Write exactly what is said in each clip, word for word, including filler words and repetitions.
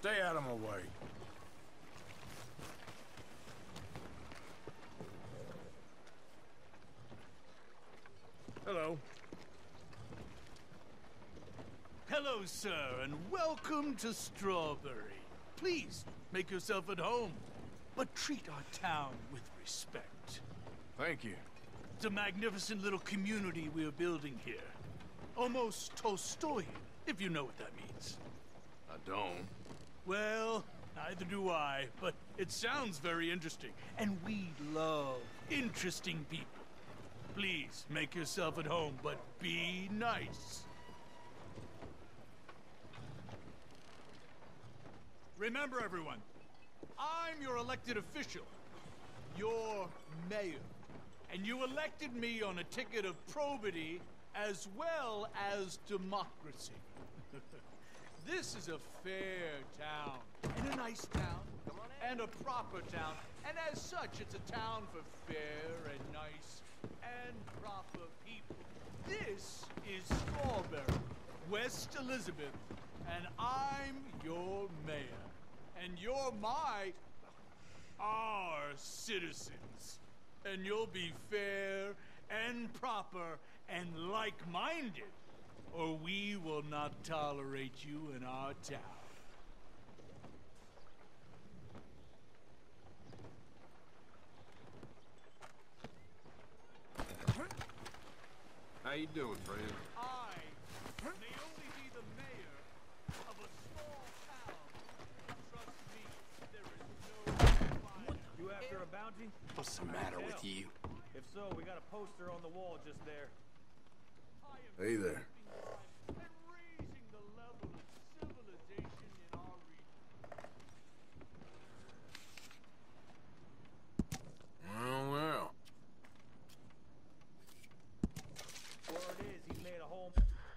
Stay out of my way. Hello. Hello, sir, and welcome to Strawberry. Please, make yourself at home, but treat our town with respect. Thank you. It's a magnificent little community we are building here. Almost Tolstoyan, if you know what that means. I don't. Well, neither do I, but it sounds very interesting, and we love interesting people. Please, make yourself at home, but be nice. Remember, everyone, I'm your elected official, your mayor, and you elected me on a ticket of probity as well as democracy. This is a fair town, and a nice town, and a proper town, and as such, it's a town for fair and nice and proper people. This is Strawberry, West Elizabeth, and I'm your mayor. And you're my, our citizens. And you'll be fair and proper and like-minded, or we will not tolerate you in our town. How you doing, friend? I may only be the mayor of a small town. Trust me, there is no... You after a bounty? What's the matter with you? If so, we got a poster on the wall just there. Hey there. And raising the level of civilization in our region. Well, well. Word is, he made a home.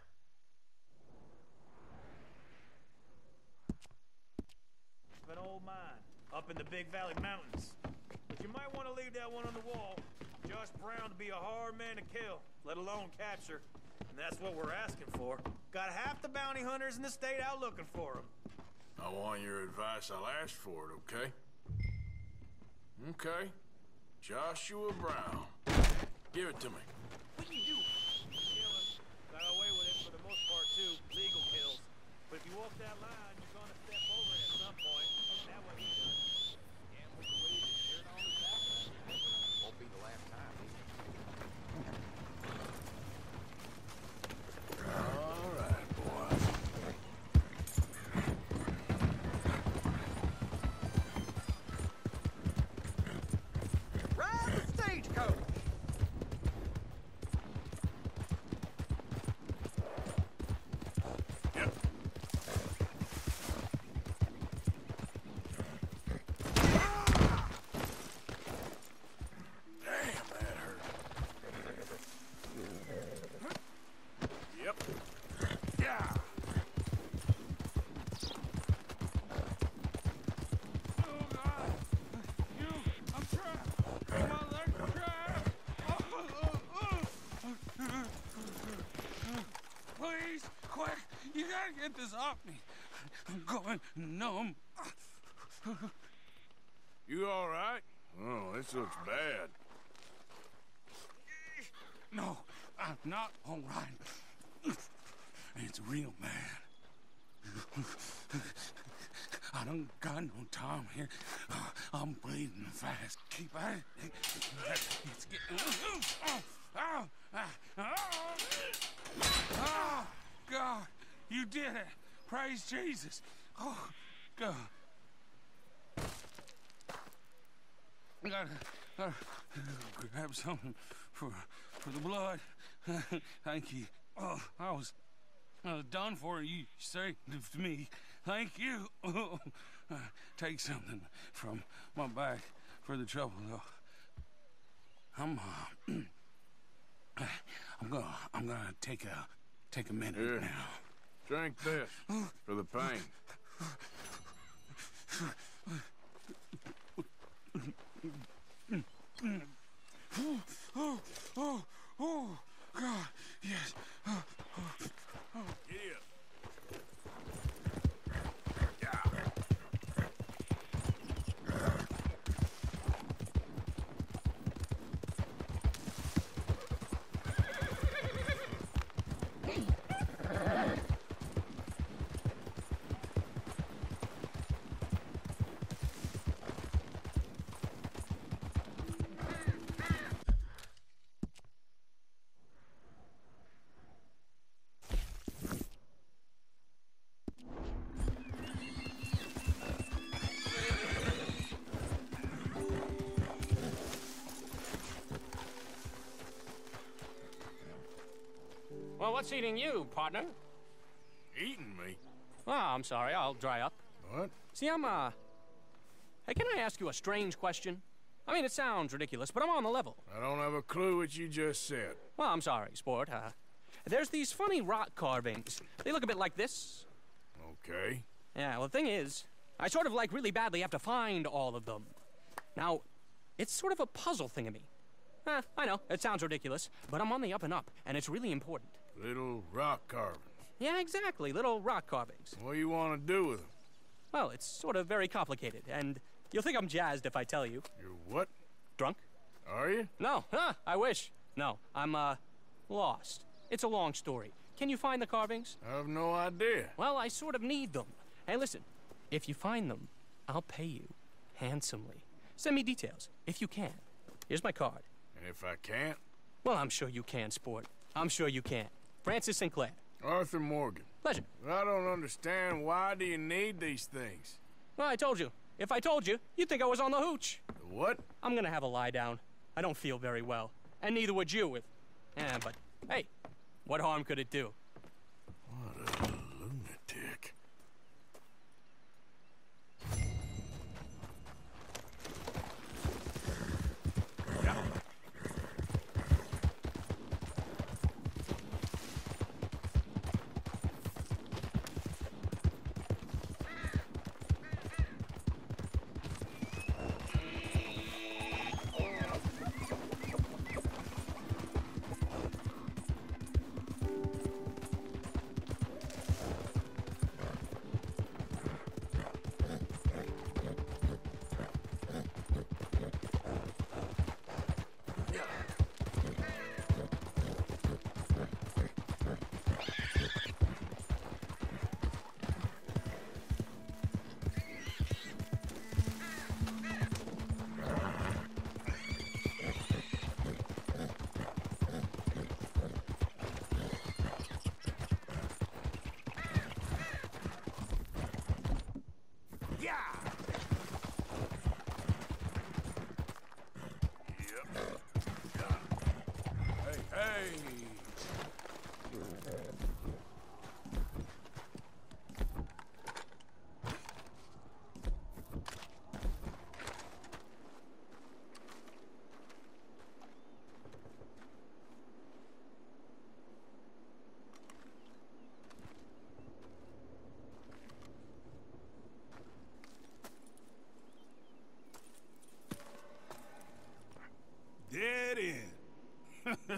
An old mine up in the Big Valley Mountains. But you might want to leave that one on the wall. Josh Brown to be a hard man to kill, let alone capture. And that's what we're asking for. Got half the bounty hunters in the state out looking for him. I want your advice. I'll ask for it, okay? Okay. Joshua Brown. Give it to me. What you do? Kill him. Got away with it for the most part, too. Legal kills. But if you walk that line, you're gonna step over it at some point. That way he does. Can't look away with his shirt on his back. Won't be the last time. All right, boy. Ride the stagecoach! Yep. Damn, that hurt. Yep. Yeah. Oh God! You, I'm trapped. My legs are trapped. Please, quick! You gotta get this off me. I'm going numb. You all right? Oh, this looks bad. No, I'm not all right. It's real bad. I don't got no time here. I'm bleeding fast. Keep at it. It's getting... Oh, oh, oh, oh, God, you did it. Praise Jesus. Oh, God. I gotta, gotta grab something for for the blood. Thank you. Oh, I was, I was done for. You saved me. Thank you. Oh, uh, take something from my back for the trouble, though. I'm, uh, I'm gonna, I'm gonna take a, take a minute Here. now. Drink this for the pain. Oh, oh, oh, God, yes. Oh, oh, oh. Yeah. Yeah. Well, what's eating you, partner? Eating me? Oh, I'm sorry. I'll dry up. What? See, I'm, uh... Hey, can I ask you a strange question? I mean, it sounds ridiculous, but I'm on the level. I don't have a clue what you just said. Well, I'm sorry, sport. Uh, there's these funny rock carvings. They look a bit like this. Okay. Yeah, well, the thing is, I sort of, like, really badly have to find all of them. Now, it's sort of a puzzle thing of me. Eh, I know, it sounds ridiculous, but I'm on the up and up, and it's really important. Little rock carvings. Yeah, exactly, little rock carvings. What do you want to do with them? Well, it's sort of very complicated, and you'll think I'm jazzed if I tell you. You're what? Drunk? Are you? No, huh, I wish. No, I'm, uh, lost. It's a long story. Can you find the carvings? I have no idea. Well, I sort of need them. Hey, listen, if you find them, I'll pay you handsomely. Send me details, if you can. Here's my card. And if I can't? Well, I'm sure you can, sport. I'm sure you can. Francis Sinclair. Arthur Morgan. Pleasure. I don't understand. Why do you need these things? Well, I told you. If I told you, you'd think I was on the hooch. The what? I'm gonna have a lie down. I don't feel very well. And neither would you if... Eh, but, hey, what harm could it do? What a lunatic. Dead end.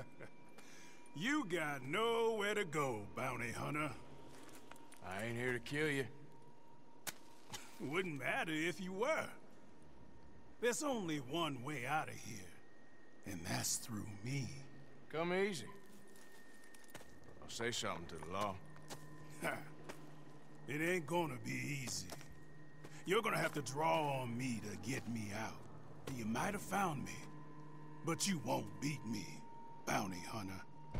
You got nowhere to go, bounty hunter. I ain't here to kill you. Wouldn't matter if you were. There's only one way out of here, and that's through me. Come easy. I'll say something to the law. Ha. It ain't gonna be easy. You're gonna have to draw on me to get me out. You might have found me, but you won't beat me, bounty hunter.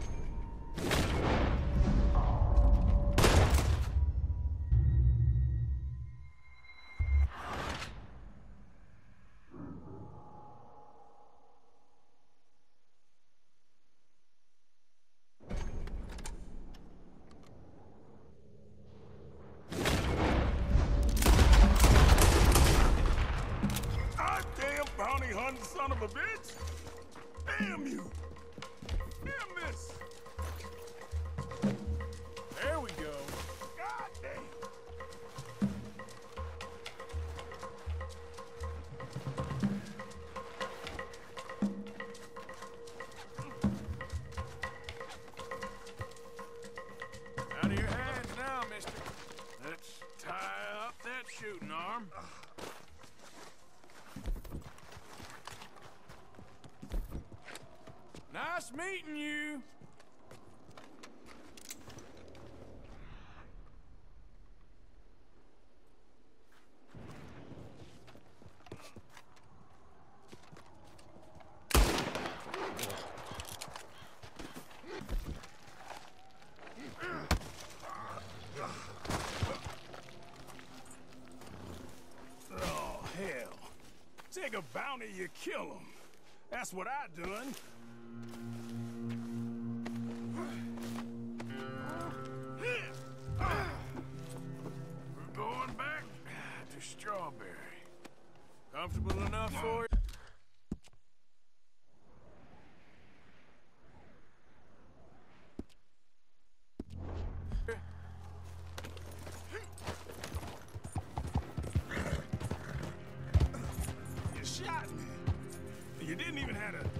Goddamn bounty hunting son of a bitch! Damn you! Damn this! There we go. God damn! Out of your hands now, mister. Let's tie up that shooting arm. Nice meeting you. Oh, hell. Take a bounty, you kill him. That's what I done.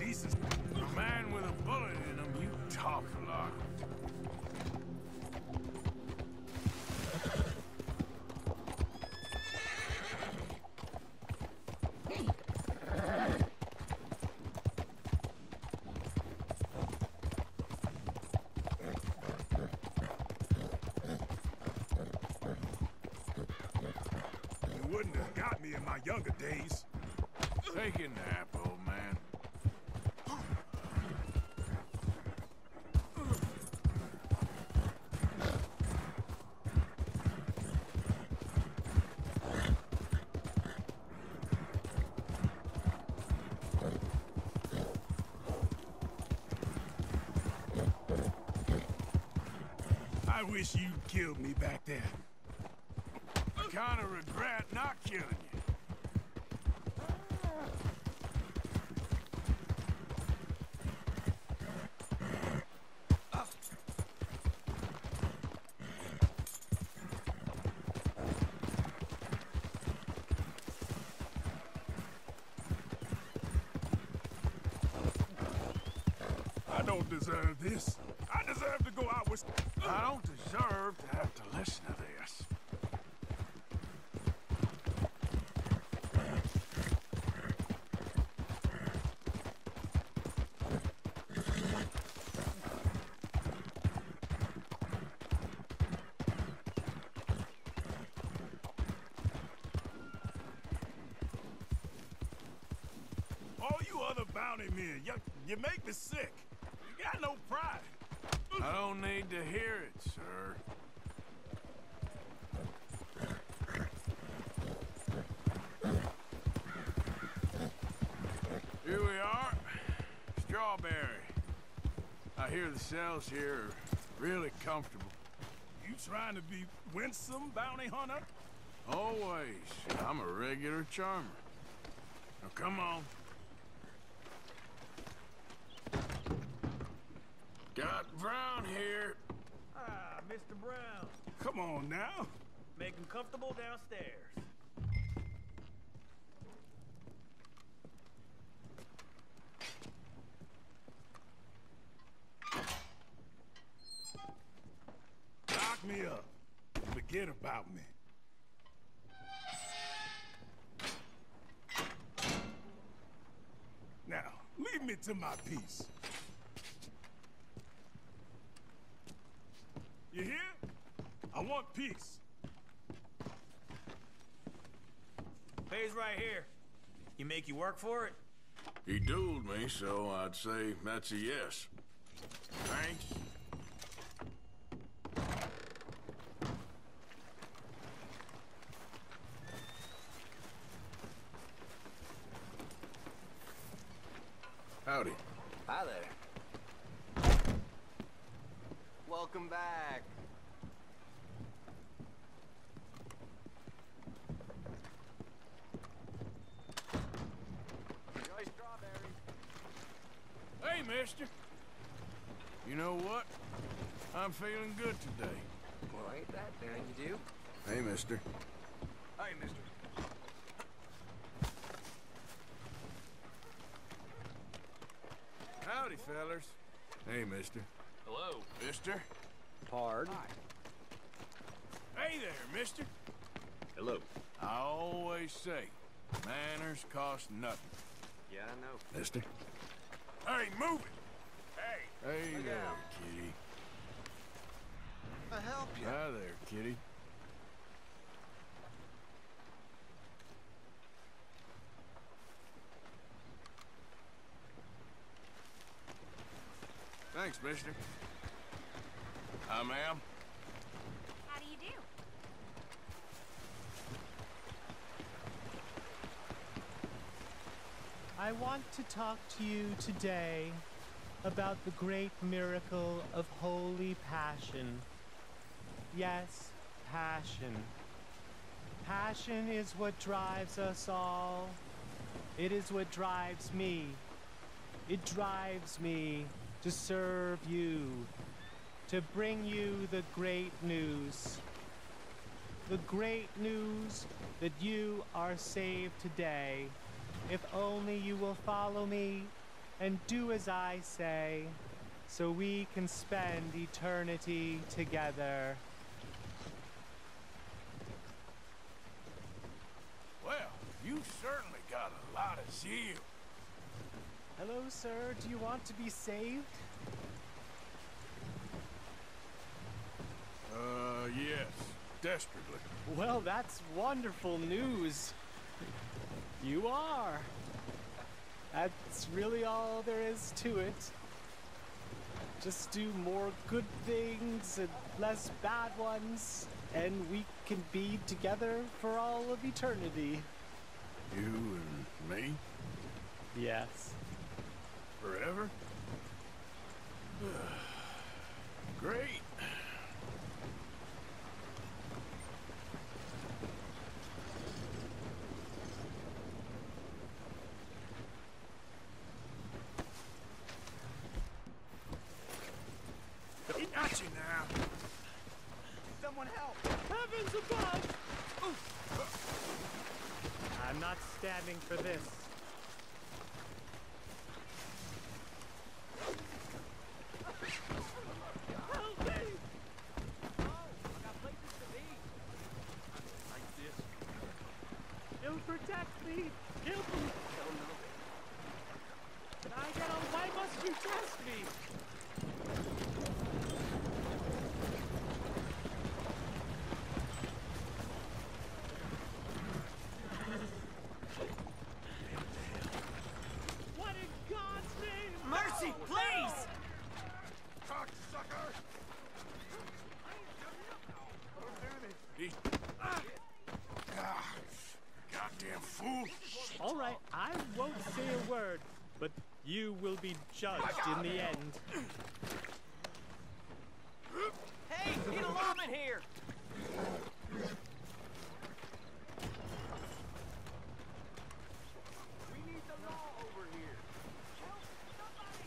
pieces. A man with a bullet in him, you talk a lot. You wouldn't have got me in my younger days. Take a nap, old man. I wish you'd killed me back there. I kind of regret not killing you. I don't deserve this. I deserve to go out with... I don't deserve to have to listen to this. All you other bounty men, you, you make me sick. You got no pride. I don't need to hear it, sir. Here we are. Strawberry. I hear the cells here are really comfortable. You trying to be winsome, bounty hunter? Always. I'm a regular charmer. Now come on. Got Brown here. Ah, Mister Brown. Come on now. Make him comfortable downstairs. Lock me up. Forget about me. Now, leave me to my peace. You hear? I want peace. Pays right here. You make you work for it? He dueled me, so I'd say that's a yes. Thanks. Howdy. Hi there. Welcome back. Enjoy strawberries. Hey, mister. You know what? I'm feeling good today. Well, ain't that damn you do? Hey, mister. Hey, mister. Howdy, fellers. Hey, mister. Hello. Mister? Hard. Hey there, mister. Hello. I always say, manners cost nothing. Yeah, I know. Mister? Hey, move it! Hey! Hey Look there, out. kitty. I help you. Hi there, kitty. Thanks, mister. Hi, ma'am. How do you do? I want to talk to you today about the great miracle of Holy Passion. Yes, passion. Passion is what drives us all. It is what drives me. It drives me to serve you, to bring you the great news. The great news that you are saved today. If only you will follow me, and do as I say, so we can spend eternity together. Well, you certainly got a lot of zeal. Hello, sir. Do you want to be saved? Uh, yes. Desperately. Well, that's wonderful news. You are. That's really all there is to it. Just do more good things and less bad ones, and we can be together for all of eternity. You and me? Yes. Forever? Great. He got you now. Someone help! Heavens above! I'm not standing for this. Help me! Oh, I got places to be. Like this. He'll protect me. He'll be. Can I get on? Why must you test me? What in God's name? Mercy, please! Cocksucker! He... Ah, goddamn fool! All right, I won't say a word, but you will be judged in the end. Hey, get a lawman here! We need the law over here. Help, somebody!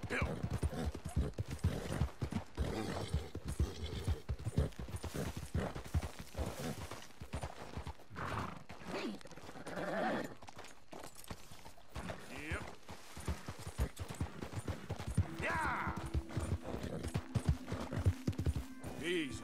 Bill. Yep. Yeah. Easy.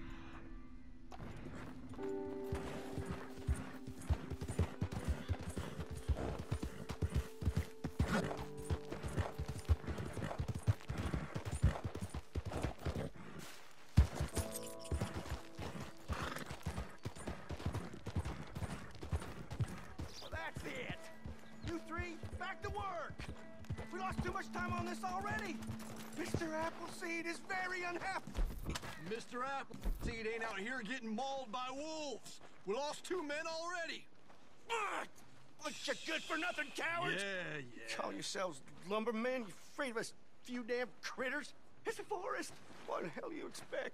That's it! You three, back to work! We lost too much time on this already! Mister Appleseed is very unhappy! Mister Appleseed ain't out here getting mauled by wolves. We lost two men already. Ugh! Bunch of good-for-nothing cowards! Yeah, yeah. You call yourselves lumbermen? You afraid of us few damn critters? It's a forest! What the hell do you expect?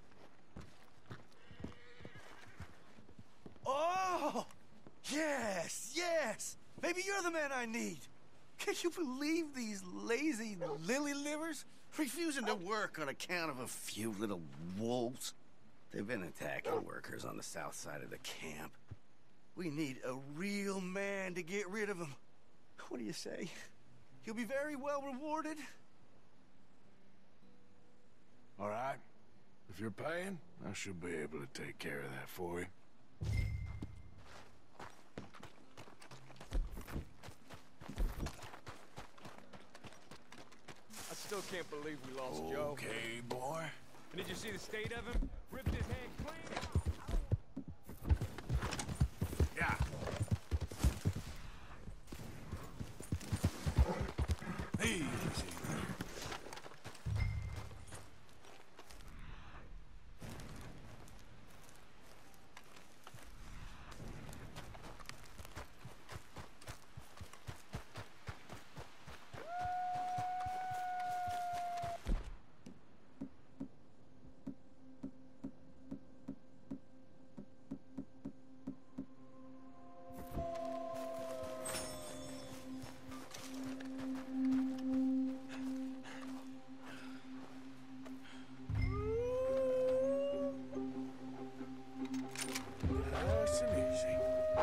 Oh! Yes, yes! Maybe you're the man I need! Can you believe these lazy lily livers? Refusing to work on account of a few little wolves. They've been attacking workers on the south side of the camp. We need a real man to get rid of them. What do you say? He'll be very well rewarded. All right. If you're paying, I should be able to take care of that for you. I still can't believe we lost Joe. Okay, boy. And did you see the state of him? Ripped his head clean out. Yeah. Easy. Nice and easy.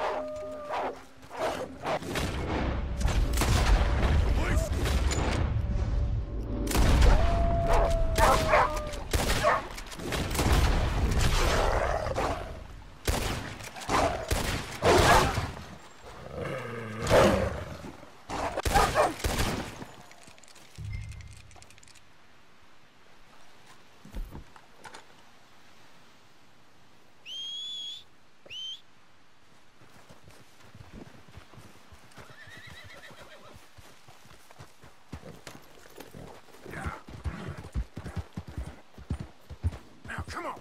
Now, come on.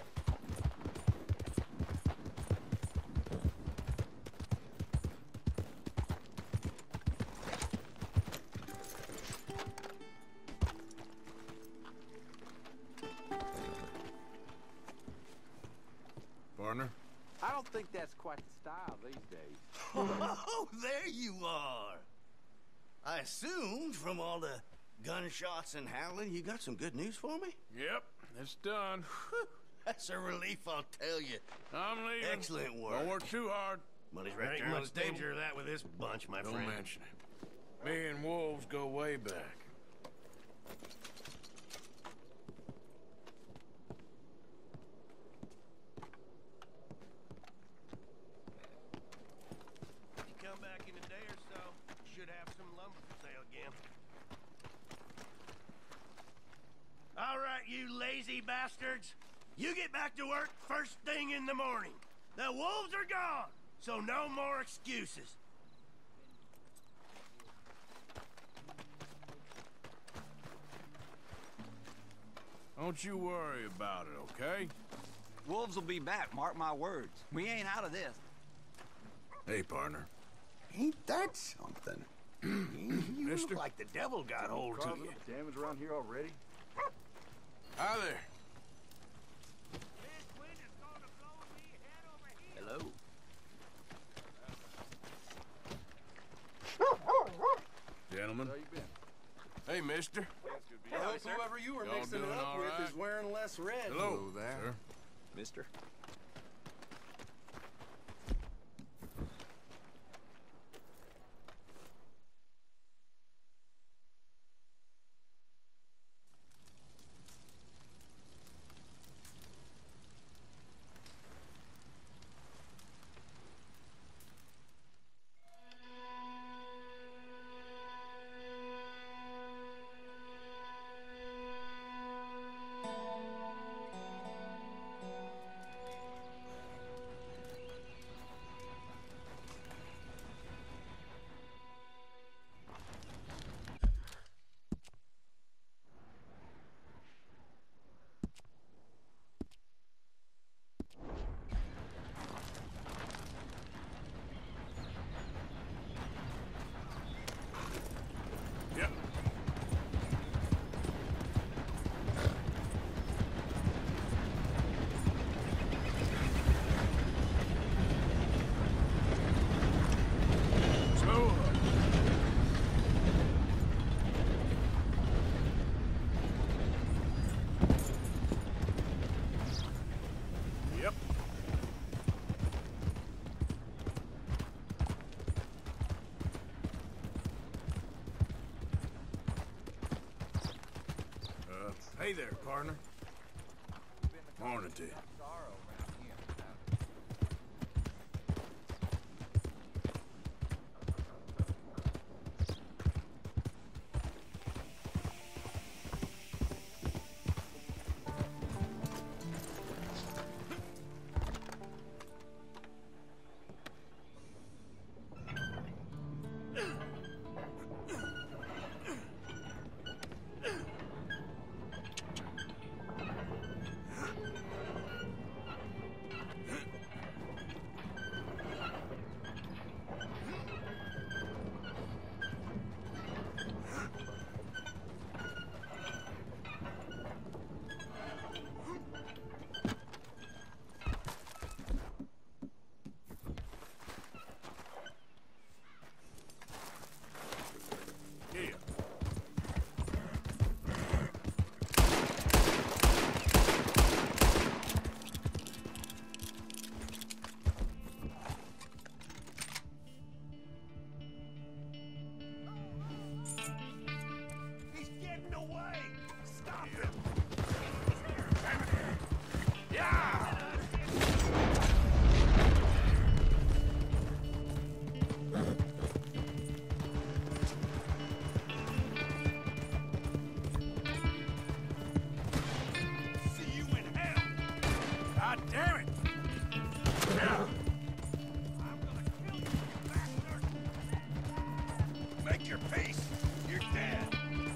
Partner? I don't think that's quite the style these days. Oh, there you are. I assumed from all the gunshots and howling, you got some good news for me? Yep, it's done. That's a relief, I'll tell you. I'm leaving. Excellent work. Don't work too hard. Money's There right ain't there on much the table. danger of that with this bunch, my Don't friend. mention it. Me and wolves go way back. You come back in a day or so, you should have some lumber for sale again. All right, you lazy bastards. You get back to work first thing in the morning. The wolves are gone, so no more excuses. Don't you worry about it, okay? Wolves will be back, mark my words. We ain't out of this. Hey, partner. Ain't that something? You Mister? look like the devil got hold of you. Damage around here already? Hi there. Hello. Gentlemen. How you been? Hey, mister. I hope whoever you were Y'all mixing it doing up all with right? is wearing less red. Hello, there. Sir. Mister. Yep. So, yep. Uh, hey there, partner. Morning to you. Yeah. He's getting away! Stop him! Yeah! See you in hell! God damn it! Yeah. I'm gonna kill you, bastard! Make your peace. You're dead.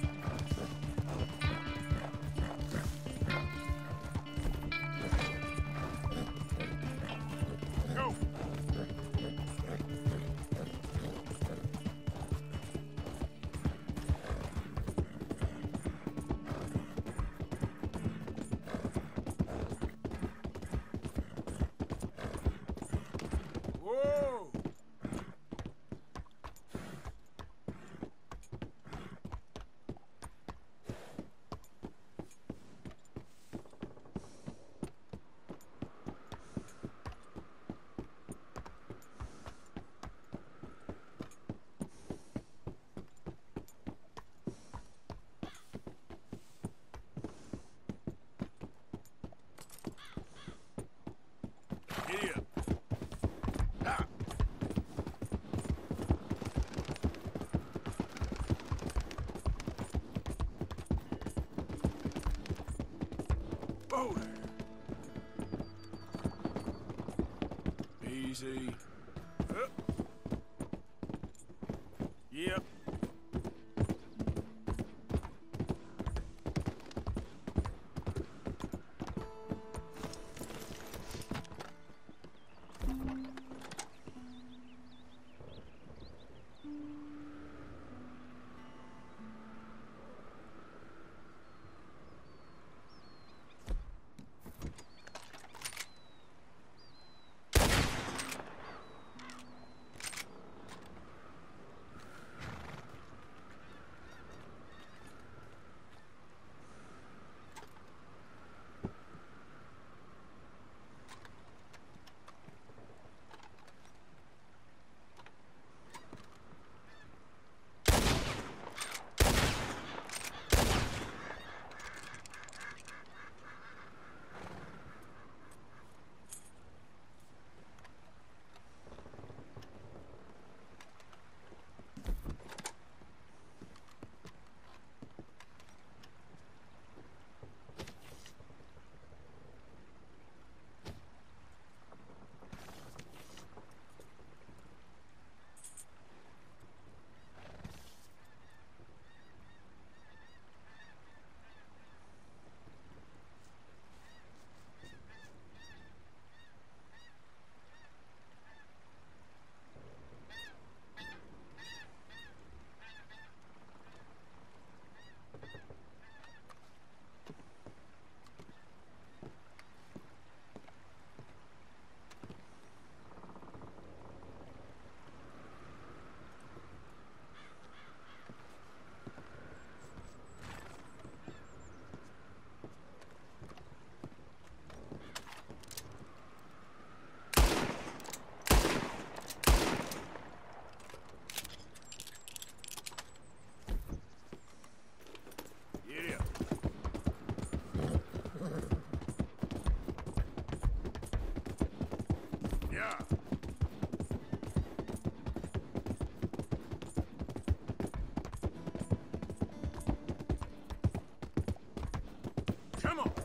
Go. Whoa! Giddy up. Ah. Whoa there. Easy. Up. Yep. Yeah. Come on.